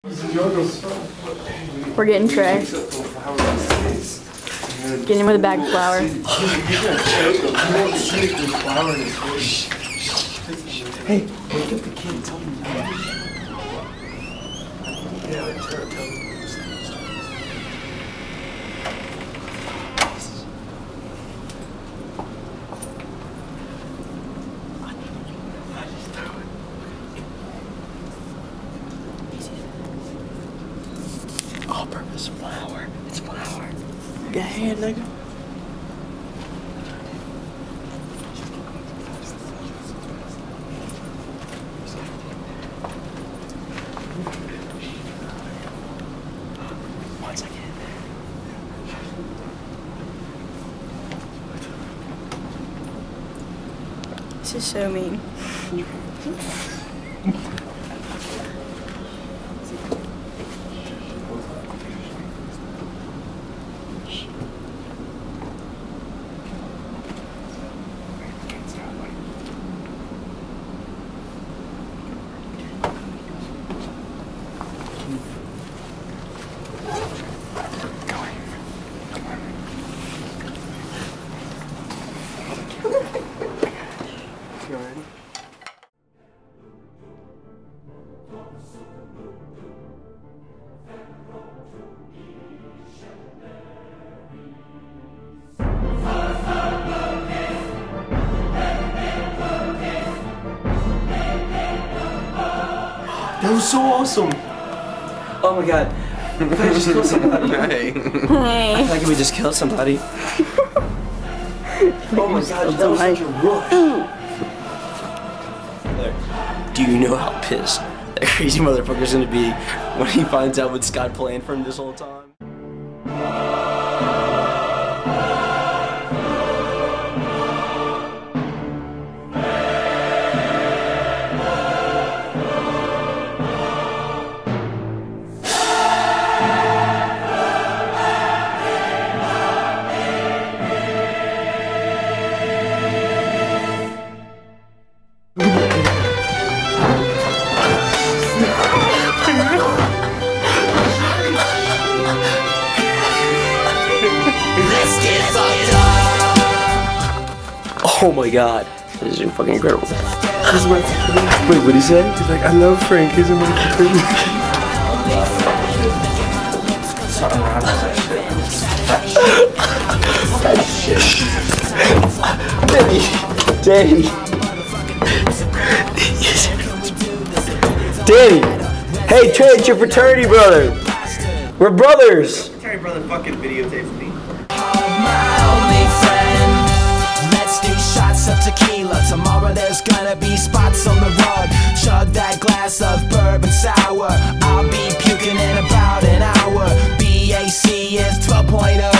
We're getting Trey. Getting him with a bag of flour. Hey, wake up the kid. Tell him. All-purpose flour. It's flour. Get a hand, nigga. Once I get in there. This is so mean. That was so awesome! Oh my god. If I just killed somebody. Hey. I feel like if we just killed somebody. Oh my god, that was such a rush. Do you know how pissed that crazy motherfucker's gonna be when he finds out what Scott planned for him this whole time? Oh my god, this is fucking incredible. Wait, what'd he say? He's like, I love Frank, he's a motherfucker. That shit. Danny. Danny. Hey, Trey, it's your fraternity brother. We're brothers. Fraternity brother fucking videotapes me. Shots of tequila. Tomorrow there's gonna be spots on the road. Chug that glass of bourbon sour. I'll be puking in about an hour. BAC is 12.0.